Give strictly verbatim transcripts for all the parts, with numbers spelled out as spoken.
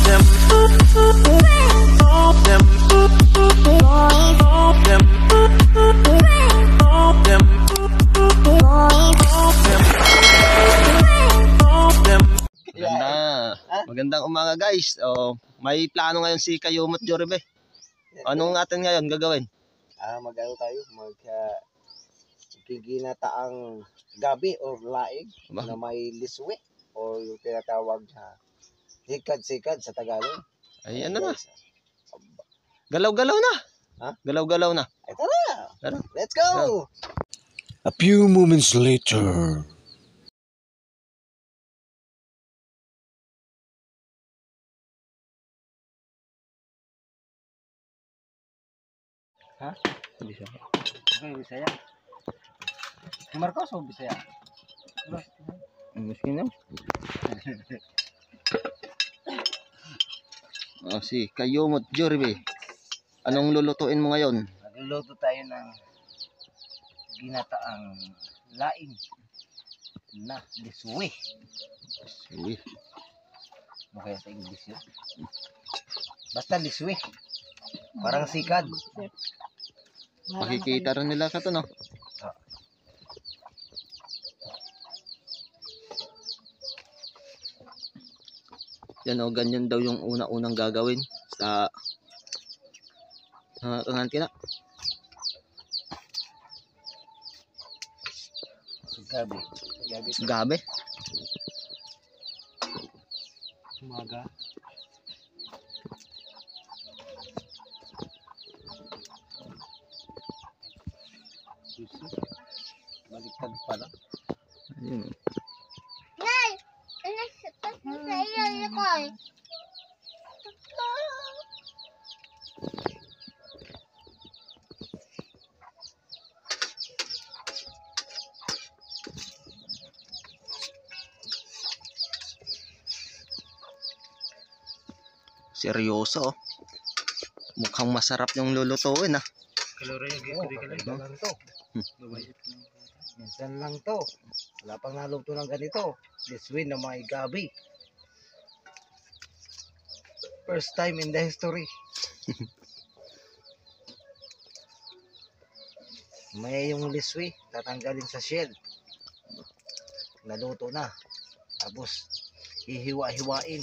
Magandang umaga guys. Oh, may plano ngayon si Kayumot Joribe. Anong atin ngayon gagawin? Ah, mag-ano tayo, mag uh, giginataang gabi or laig ba? Na may liswe o yung tinatawag na sikad-sikad sa Tagalog. Ay, ano na? Galaw-galaw na. Ha? Galaw-galaw na. Ay, tara. Tara. Let's go. A few moments later. Ha? Bisaya. Okay, Bisaya. Marcos o Bisaya? Miskin na. Oh, si Kayumot Joribe. Anong lulutuin mo ngayon? Magluluto tayo ng ginataang laing na liswe. Liswe. Ano kaya sa English yun? Basta liswe. Parang sikad. Makikita rin nila ka to, no? Ah. Yan o, ganyan daw yung una-unang gagawin sa uh, kangan kina. Gabi. Gabi. Gabi. Umaga. Baliktad pala. Ayun. Nay! Ano sa iyo ko? Seryoso, oh. Mukhang masarap yung lulutuin, ah. Kalorya yung gito lang to. Minsan lang to. Wala pang naluto ng ganito. This way na may gabi. First time in the history. May yung liswi, tatanggalin sa shell. Naluto na. Tapos, hihiwa-hiwain.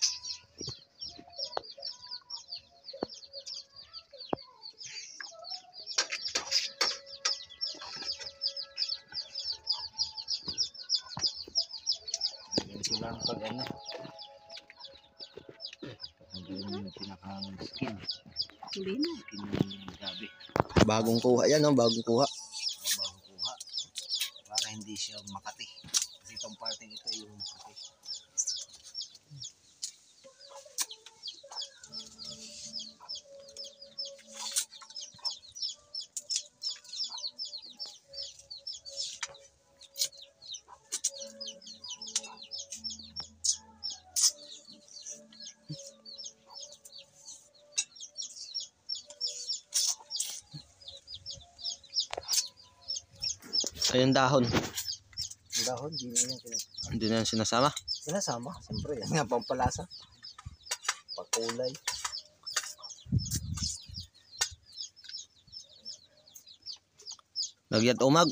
Ito lang pag ano. Tatanggalin yung pinakang skin. Hindi na. Skin ng gabi. Bagong kuha yan, no? Bagong kuha. Bago kuha para hindi siya makati kasi itong parting ito yung makati. Ayun dahon. Ang dahon, di na yan sinasama. Hindi na yan sinasama. Sinasama, siyempre. Yan nga pampalasa. Pakulay. Lagyan umag.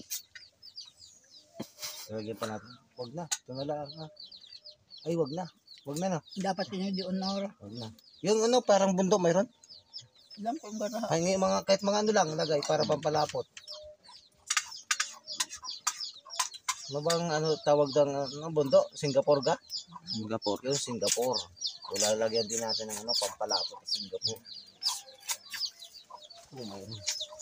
Lagyan pa natin. Wag na. Ito na lang. Ha? Ay, wag na. Wag na na. Dapat tinidyoon na ora. Wag na. Yung ano, parang bundok mayroon. Ilan po ba na? Ay, mga, kahit mga ano lang, lagay para pampalapot. Ano bang ano tawag ng ano, bundok? Singapore ga? Singapore. Yung Singapore. So, lalagyan din natin ng ano, pampalapot sa Singapore. Oh, mayroon.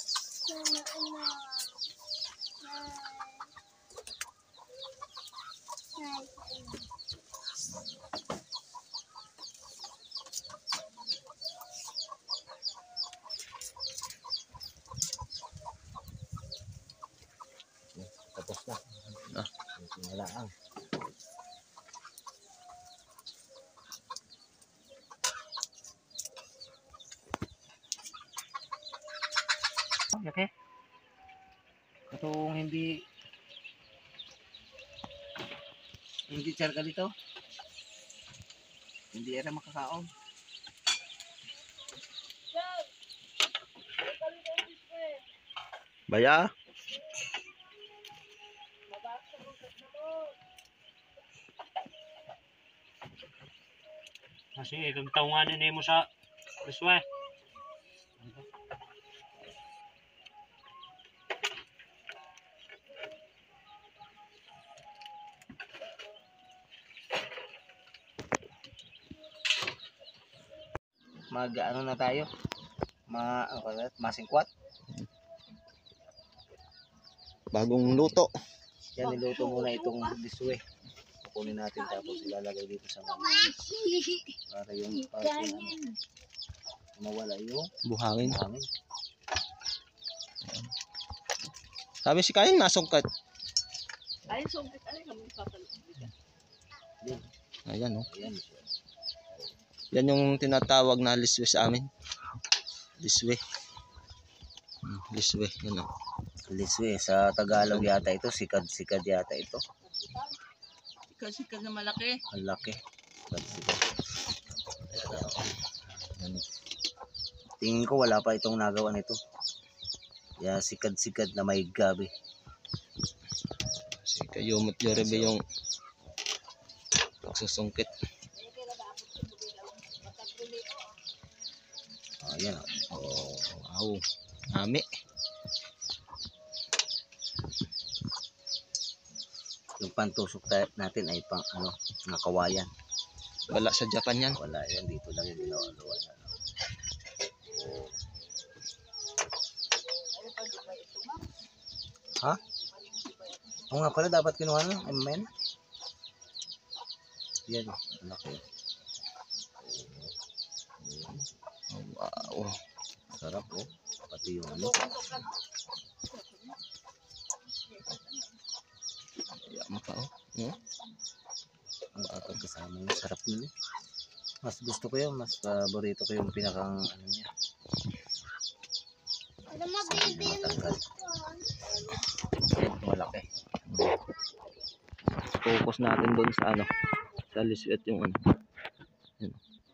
Tapos na. Ah. Wala ang. Okay. Katong hindi hindi charga dito. Hindi era makakaon. Baya. Kasi kag taunganin nimo sa liswe. Mag ano na tayo? Ma ano ba? Masingkwat. Bagong luto. Yan, niluto muna itong liswe. Kukunin natin tapos ilalagay dito sa mga para yung para yung ano, mawala yung Buhangin. hangin. Sabi si Kain nasungkat. Ay, sungkit. Ay, kami papalit. Yan, Ayan oh. yan. Yan yung tinatawag na liswe sa amin. Liswe. Hmm, liswe. Yan oh. Liswe sa Tagalog yata ito, sikad-sikad yata ito. Kasi ka na malaki. Ang laki. Sikad-sikad. Yan. Tingin ko wala pa itong nagawa nito. Ya sikad-sikad na may gabi. Si Kayumot Yorebe yung pagsusungkit. Oh, yan. Oh, wow. Nami. Yung pantusok ta- natin ay pang ano, nakawayan. Wala sa Japan yan. Wala yan, dito lang yung ginawa-gawa na. Ha? Oo nga pala, dapat kinuha na. M M. Yan, laki. Wow. Sarap oh. Pati yung ano. Yama pa oh. Hmm? Ang kakasama niya. Sarap nun eh. Mas gusto ko yun. Mas paborito ko yung pinakang ano niya. Hindi na matanggal. Malaki. Focus natin doon sa ano. Sa liswet yung ano. Yan.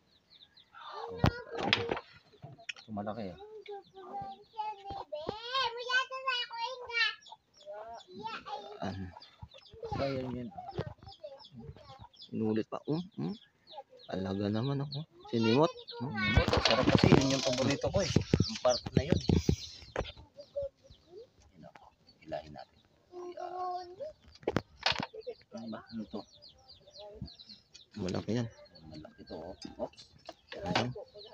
Ito malaki eh. Ano. Ayan yun. Inulit pa. Um, um. Alaga naman ako. Sinimot. Um. Sarap kasi yun yung paborito ko eh. Yung part na yun. Yun o. Hilahin natin. Ano ba? Ano to? Malaki yan. Malaki to oh. Oops. Ayan.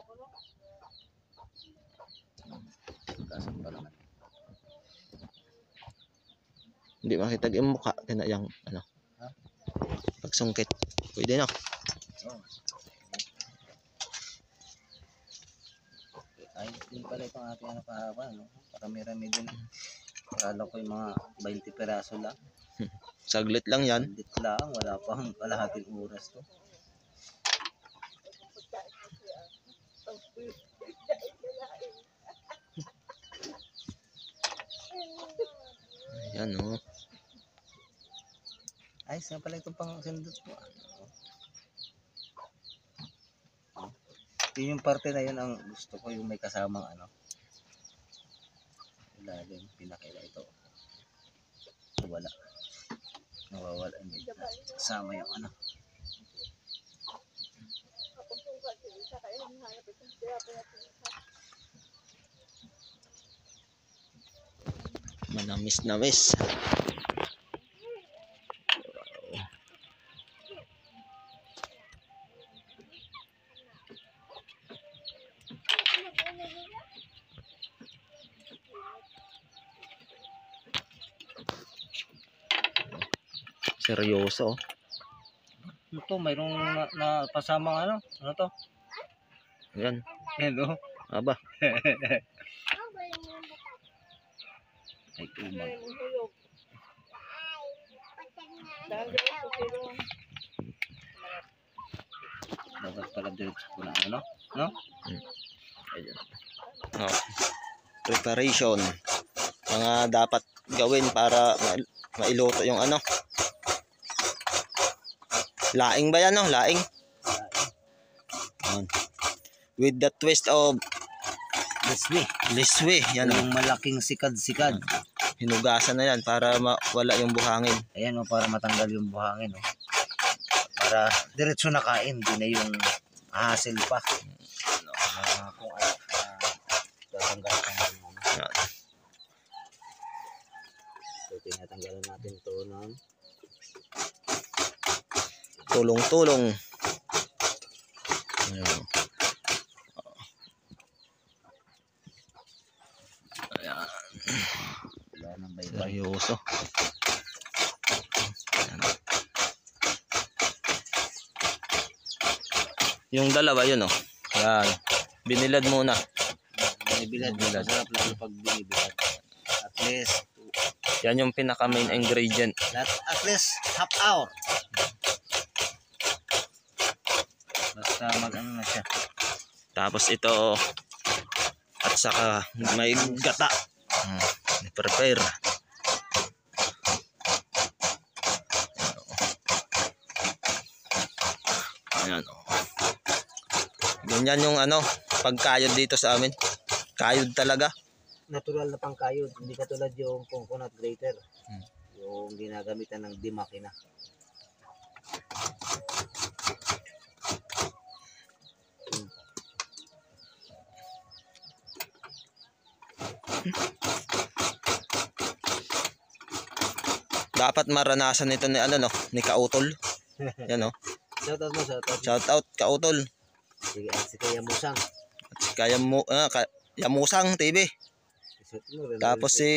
Kasan pa naman. Hindi makita yung mukha. Kaya yung ano. Pagsungkit. Pwede na. Oh. Ay, yun pala itong ating ano kahaba, no? Parami-rami din. Akala ko yung mga twenty peraso lang. Saglit lang yan. Hindi lang, wala pang kalahating oras to. Ayan oh. Ay, saan pala itong pang sindot po? Yun yung parte na yun ang gusto ko, yung may kasamang ano. Ilalim, pinakila ito. Wala. Nawawala. Hindi na. Kasama yung ano. Manamis-namis. Seryoso. Ito, mayroong na, na pasamang ano. Ano to? Ayan. Yan o. Aba. Ay, umag. Dapat pala diretso ko na ano. No? Ayan. Oh. Preparation. Mga dapat gawin para ma- mailuto yung ano. Laing ba yan no? Laing. Ayan. With the twist of Liswi. Liswe, yan o. Yung malaking sikad-sikad. Hinugasan na yan para mawala yung buhangin. Ayan o, para matanggal yung buhangin o. Para diretso na kain, di na yung hassle pa. Uh, kung ano, uh, tatanggal-tanggal mo. Yan. So, tinatanggalan natin to ng Tulong-tulong. Ayan. Ayan. wala ng baybay. Seryoso. Ayan. Yung dalawa yun oh. Ayan. Binilad muna. Binibilad, Binibilad. masarap lalo pag binibilad. At least, Yan yung pinaka main ingredient. at, at least half hour. Basta mag-ano na siya. Tapos ito at saka may gata. Hmm. Prepare. Ayan oh. Ganyan yung ano, pagkayod dito sa amin. Kayod talaga. Natural na pangkayod, hindi katulad yung coconut grater. Hmm. Yung ginagamitan ng dimakina. Dapat maranasan nito ni ano no, ni Kautol. Yan oh. Shoutout mo, shoutout mo. Shout out Kautol. Sige, at si Kaya Musang. At si Kaya mo ah, ka, Yamusang T V. Shout mo rin. Tapos si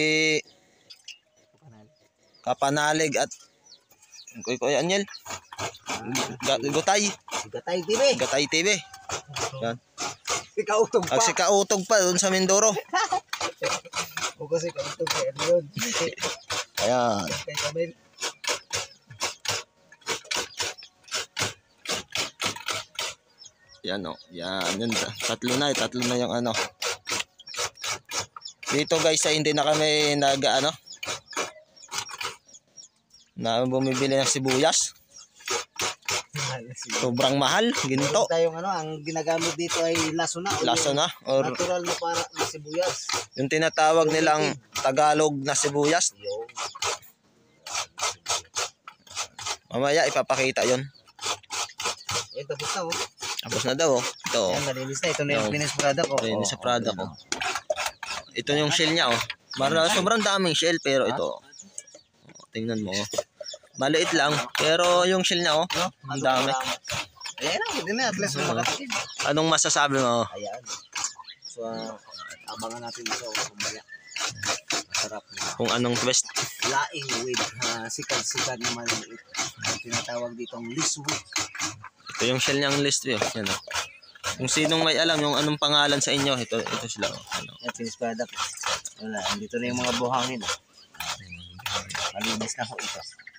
Kapanalig at Kuy Kuy Anyel. Ga- Gutay. Si Gatay T V. Gatay T V. Yan. Si Kautog pa. At si Kautog pa doon sa Mindoro. O kasi Kautog kaya ano yun. Ayan. Kaya Kamil. Yan o. Yan. Yun, tatlo na. Tatlo na yung ano. Dito guys ay hindi na kami nag ano. Na bumibili ng sibuyas. Sobrang mahal. Ginto. Meron tayong ano, ang ginagamit dito ay laso na. o Laso yung na. Or Natural na para na sibuyas. yung tinatawag nilang Tagalog na sibuyas. Yung Mamaya ipapakita yon. eh, tapos na oh. Tapos na daw. Oh. Ito. oh. Yan, nalinis na. Ito na yung Yung- finished product oh. Ayun, Oh, sa Prada oh, ko. Ito yung shell niya oh. Mara, sobrang daming shell pero ito. oh. Tingnan mo. oh. Maliit lang pero yung shell niya oh. No? Ang dami. Ayan na, hindi na. At least yung makatikim. Anong masasabi mo? Ayan. So, ah, abangan natin ito. Kumaya. Masarap na. Kung anong twist? Laing with uh, sikad-sikad na maliliit. Ang tinatawag ditong liswi. Ito yung shell niyang list eh. Yan oh. Kung sinong may alam yung anong pangalan sa inyo, ito ito sila oh. Ano. Yan, finished product. Wala, andito na yung mga buhangin. Oh. Malinis na ho ito.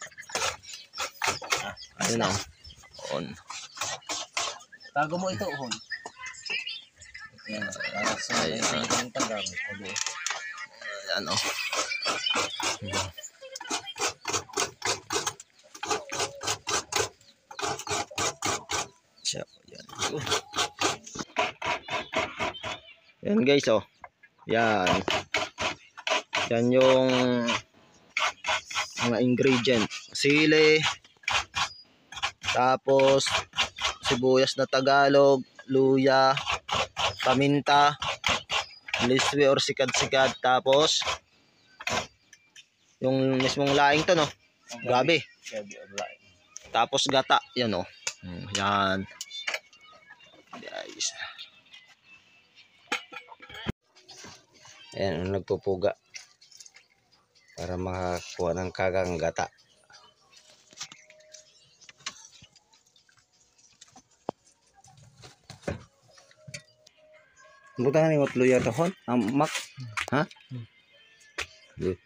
Ah, Ayun oh. On. tago mo ito, Hon. Yan, para sa Ayan. yung paggamit. Okay. Ayan oh. So, yan. Yan guys oh. Yan. Yan yung mga ingredient. Sili. Tapos sibuyas na Tagalog, luya, paminta, liswi or sikad-sikad. Tapos yung mismong laing to no. Gabi. Gabi online. Tapos gata. Yan oh. Hmm, yan. Guys. Ayan, nagpupuga para makakuha ng kagang gata. Buta ni wat luya to hon, am mak. Ha? Good.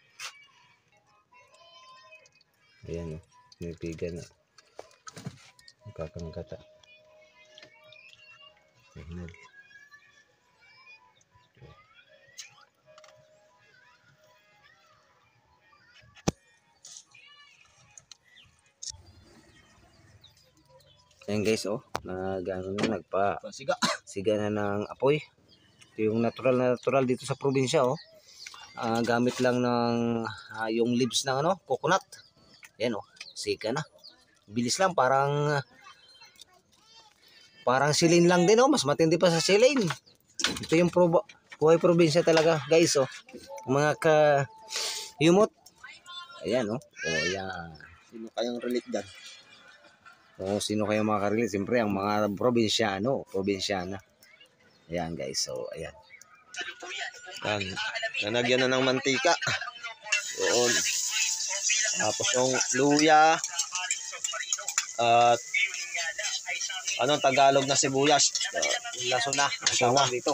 Ayan oh, may piga na. Kagang gata. Ayan. Ayan guys oh, nag ano na nagpa Siga. siga na ng apoy. Ito yung natural na natural dito sa probinsya, oh. Ah, gamit lang ng ah, yung leaves ng ano, coconut. Yan, oh. Sika na. Bilis lang, parang parang silin lang din, oh. Mas matindi pa sa silin. Ito yung pro buhay probinsya talaga, guys, oh. Mga ka yumot. Ayan, oh. Oh, yan. Sino kayang relate dyan? O sino kayo makaka-relate? Siyempre, ang mga probinsyano, probinsyana. Ayan, guys. So, ayan. Yan. Nanagyan na ng mantika. Doon. Tapos yung luya. At anong Tagalog na sibuyas? Uh, Laso na. Ang tawag dito.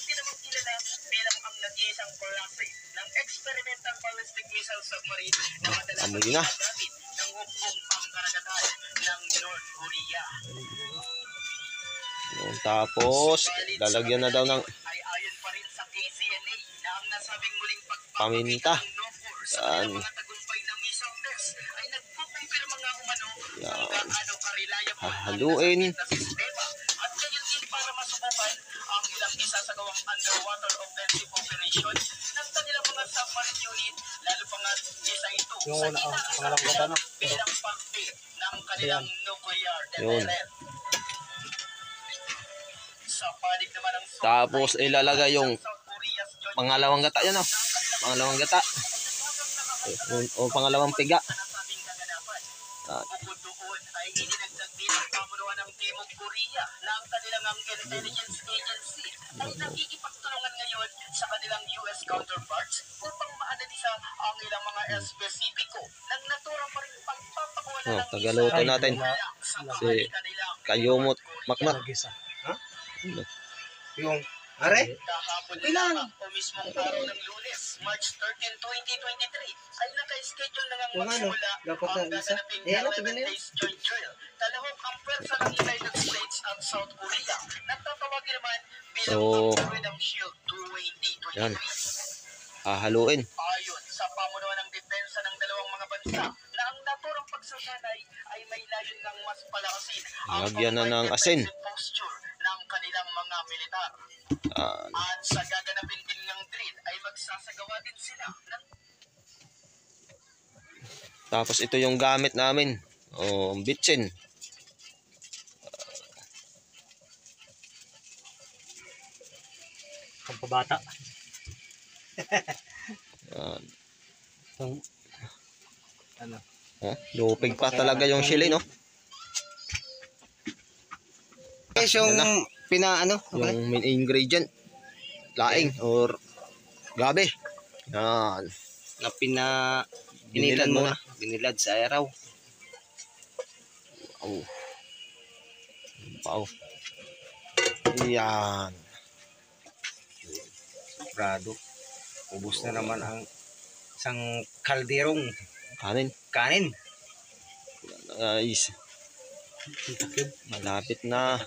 Amoy na. Yun, tapos lalagyan na daw ng paminta. Yan. Yan. Hahaluin. Yung una, oh, pangalawang gata na. Yun. Tapos ilalagay yung pangalawang gata yan, oh. Pangalawang gata. O, o pangalawang piga. At, ay nakikipagtulungan ngayon sa kanilang U S counterparts upang maanalisa ang ilang mga espesipiko ng natura pa rin pagpapakuha oh, ng tagaluto natin. Si Kayumot Makmak. Ha? Yung, are? kahapon Kailan? lamang o mismong araw ng Lunes, March thirteenth, twenty twenty-three, ay naka-schedule na ngang Yung ano, magsimula dapat na ang isa. gaganaping Eh, ano, eleven tignan niyo. days joint drill. Talahok ang pwersa ng United States at South Korea. Nagtatawagin naman bilang So, Freedom Shield twenty yan. twenty-three. Hahaluin. Ayon sa pamunuan ng depensa ng dalawang mga bansa na ang naturang pagsasanay ay may layon ng mas palakasin ang Lagyan na ng asin. defensive posture ng kanilang mga militar. Ah, At sa gaganapin din ng drill ay magsasagawa din sila ng tapos ito yung gamit namin. O, bitsin. Pampabata. Yan. Yung Ano? Oh, lupig pa talaga yung sili, no? Guys, yung Yan na. pina, ano? Okay. Yung main ingredient. Laing or gabi. Yan. Na pina, Binilad binilad muna. muna. Binilad sa araw. Oh. Wow. Yan. Prado. Ubus na naman ang isang kalderong Kanin. kanin. Guys. Malapit na.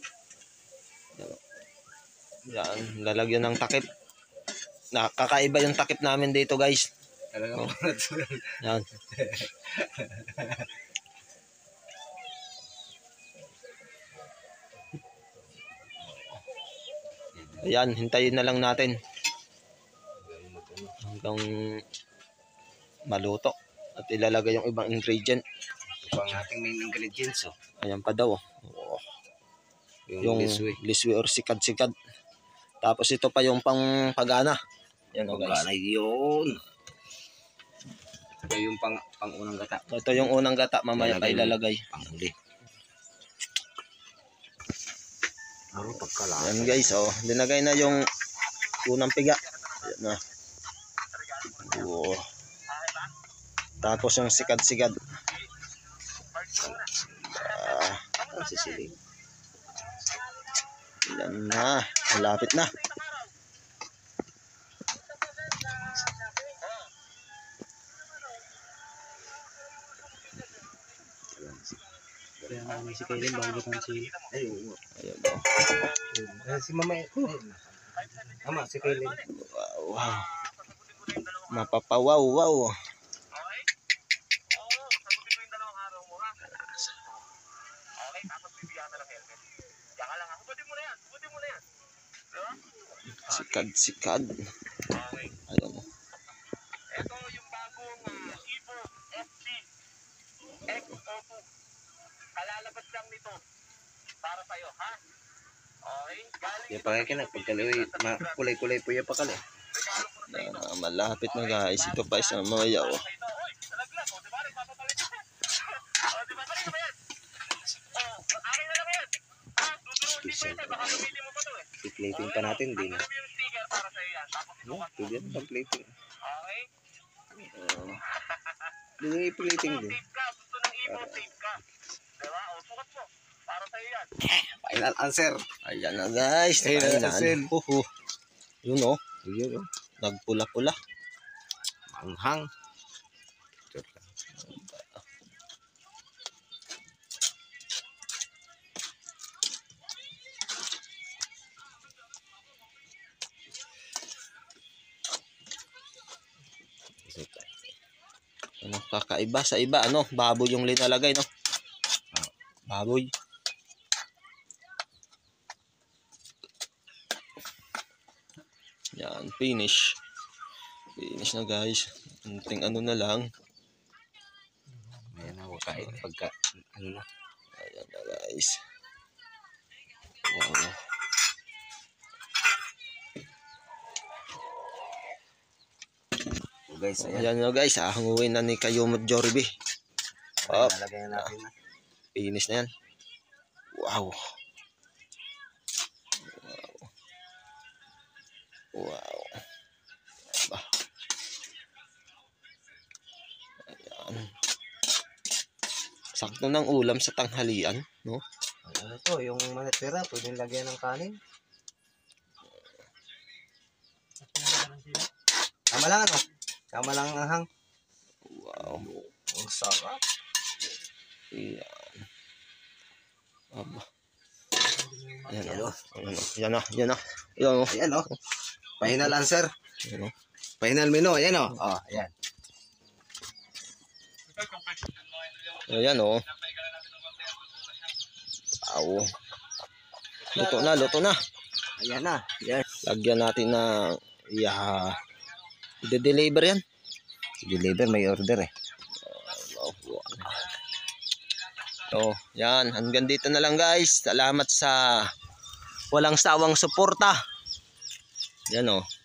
Yan. Lalagyan ng takip. Nakakaiba yung takip namin dito, guys. Talagang Oh. natural. Yan. Ayan, hintayin na lang natin hanggang maluto at ilalagay yung ibang ingredient. Ito ang ating main ingredients, oh. Ayan pa daw, oh. Oh, Yung, yung liswi. liswi or sikad-sikad. Tapos ito pa yung pang pagana. Yan, oh, guys. Pagkanay yun. Ito yung pang, pang unang gata. Ito yung unang gata, mamaya pa ilalagay. Panghuli. Ano pagkalaki? Yan, guys, oh. Linagay na yung unang piga. Ayan na. Oh. Tapos yung sikad-sikad. Ah, Ang sisiling. yan na. Malapit na. kaya namin si Kaylin bago butan si Ay, oo. Ayan, oh. Eh, si Mama, eh. Ama, si Kaylin. Wow, wow. Mapapawaw, wow. Sikad, sikad. Ayan. Ito yung bagong uh, Evo F D X O two. Kalalabas lang nito para sa'yo, ha? Okay? Galing Yung pakikinig, pagkaliwi, kulay-kulay po yung pakali. Ayan, ah, malapit na guys. Ito pa isang mga yaw. ito. Uy, talaglag. O, diba? Nagpapapalit ito. O, diba? Palit ba yan? O, akin na lang yan. Ha? Duduruin din pa ito. Baka gamitin mo pa ito eh. I-plating pa natin din. Alam mo yung sticker para sa'yo yan. Tapos ito. No, pwede yan pang plating. Okay? Hindi yung i-plating din. Tape ka. Gusto ng Evo, tape ka. Diba? O, sukat mo. Para sa'yo yan. Final answer. Ayan na guys. Ayun na, Final. Hazel. Uhu. Yun oh. Yun, oh. Nagpula-pula. Manghang. Ano, kakaiba sa iba, ano, baboy yung linalagay, no? Baboy. Yan, finish. Finish na guys. Kunting ano na lang. Ayan na, wakain. Pagka, ano na. Ayan na guys. Wow. So guys, ayan. Ayan na guys, ahanguin na ni Kayumot Jollibee. Up. Lalagyan na natin na. Finish na yan. Wow. Wow. Wow. Ba. Ayan. Sakto ng ulam sa tanghalian, no? Ano to, yung manatira, pwedeng lagyan ng kanin. Tama lang ano? Tama lang ang hang. Wow. Ang sarap. Ayan. Aba. Ayan o. Ayan o. Ayan o. Ayan o. Ayan o. Ayan oh. Final answer. Ayan o. Final menu. Ayan oh. Oh, ayan. Ayan o. Wow. Luto na, luto na. Ayan na. Ayan. Lagyan natin ng iya. I-deliver yan. Deliver, may order eh. So, yan. Hanggang dito na lang guys. Salamat sa walang sawang suporta. Yan o.